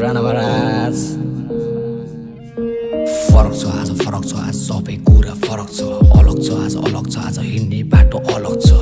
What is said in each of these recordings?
राणा महाराज फरक छ आज फरक छ आज सबै कुरा फरक छ अलग छ आज हिँड्ने बाटो अलग छ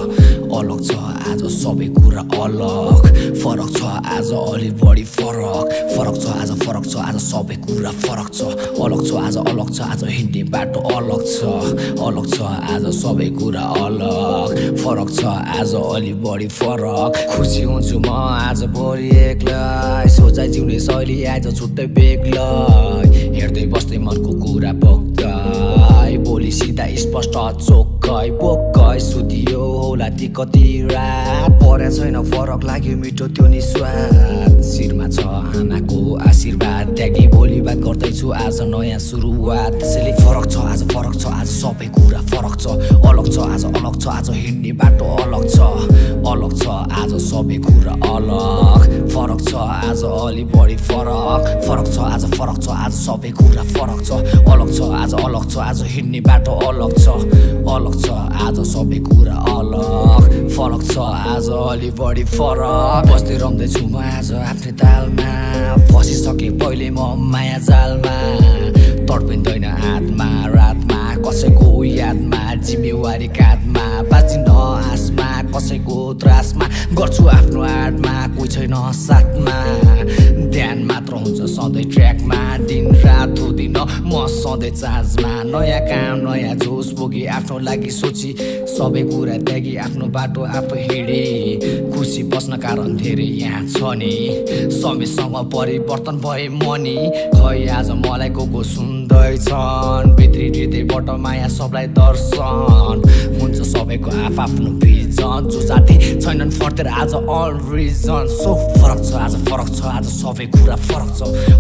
आज सबै कुरा अलग फरक छ आज अलि बढी फरक छ आज सबै कुरा फरक छ अलग छ आज हिँड्ने बाटो अलग छ आज सबै कुरा अलग फरक छ आज अलि बढी फरक खुसी हुन्छु म आज भोलि एक्लै सोचाइ जिउने शैली आज छुट्टै बेग्लै हेर्दै बस्दै मनको कुरा बोक्दै बोली सिधा स्पष्ट चोक्कै बोक्कै सुतियो होला ती कति रात परे छैन फरक लाग्यो मिठो त्यो नि स्वाद शिरमा छ आमाको आशीर्वाद त्यागी भोलि बात गर्दैछु आज नयाँ सुरुवात त्यसैले फरक छ आज सबै कुरा फरक छ अलग छ आज हिँड्ने बाटो अलग छ आज सबै कुरा अलग फरक छ आज अलि बढी फरक छ आज सबै कुरा फरक छ अलग छ आज हिँड्ने बाटो अलग छ आज सबै कुरा अलग फरक छ आज अलि बढी फरक बस्दै रम्दैछु म आज आफ्नै तालमा फसिसके पहिले म माया जालमा तडपिँदैन आत्मा रातमा कसैको यादमा जिम्मेवारी काँधमा बाँचिन आसमा कसैको त्रासमा गर्छु आफ्नो आडमा कोही छैन साथमा ध्यान मात्र हुन्छ सधैँ ट्र्याकमा दिन रात हुँदिन म सधैँ चार्जमा नयाँ काम नयाँ जोस बोकी आफ्नो लागि सोची सबै कुरा त्यागी आफ्नो बाटो आफू हिँडे खुसी बस्न कारण धेरै यहाँ छ नि समयसँग परिवर्तन भए मनी खै आज मलाई को सुन्दैछन् भित्री हृदयबाट माया सबलाई दर्शन हुन्छ सबैको आफ्नो भिजन जो जाति छैनन् फर्देर आज अल रिजन सो फरक छ आज सबै कुरा फरक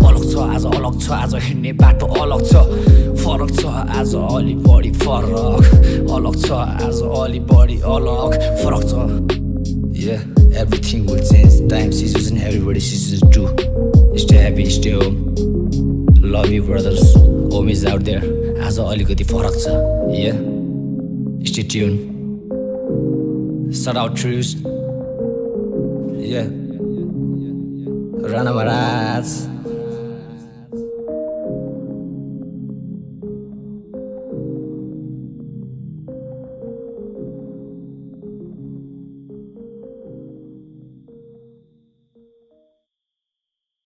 छ आज हिँड्ने बाटो अलग छ फरक छ आज अलि बढी फरक अलग छ आज अलि बढी अलग फरक छ Yeah, everything will change. Time seasons and everybody seasons too. Stay happy, stay home. Love you brothers, homies out there. आज अलिकति फरक छ. Yeah, stay tuned. Shout out Truce. Yeah, Rana महाराज.